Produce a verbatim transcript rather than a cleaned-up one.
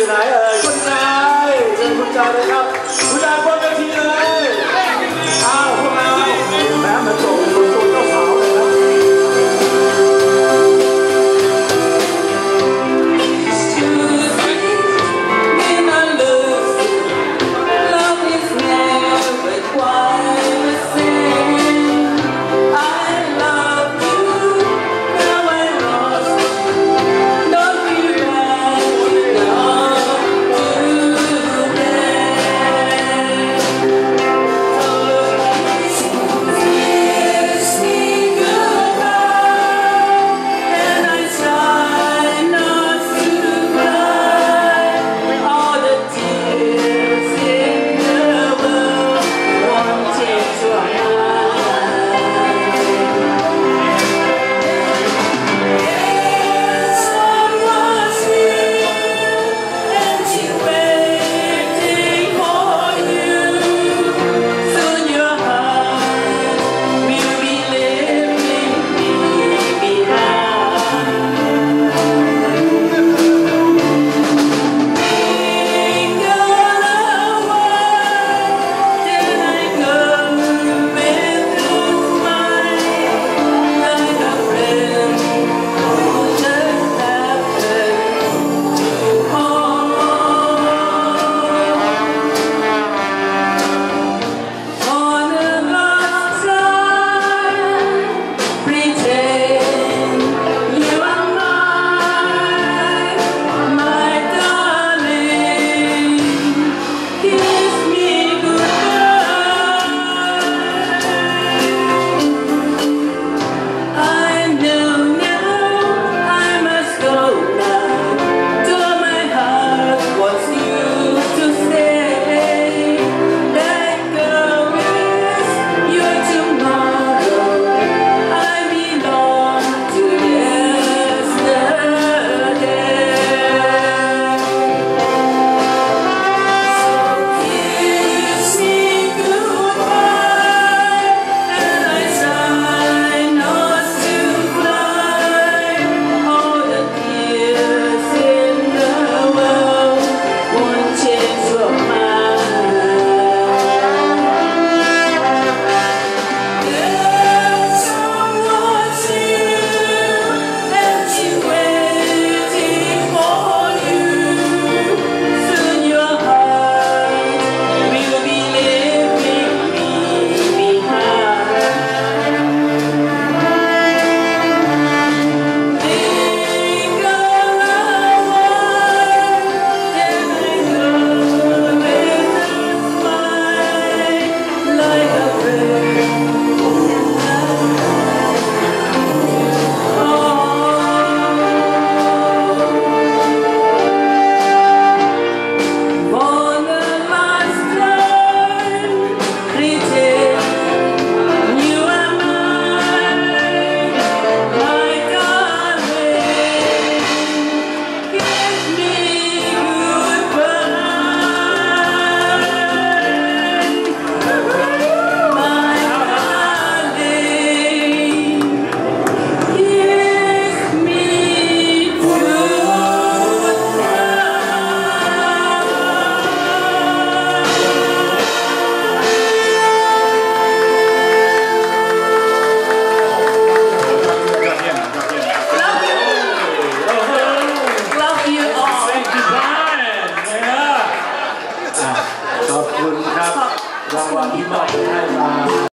ไหนเอ่ยคุณชายเชิญคุณชายเลยครับคุณชายบนเวทีเลยอ้าวพวกเราแม้มาส่งส่งเจ้าสาวเลยครับ ขอบคุณครับรางวัลที่มอบให้มา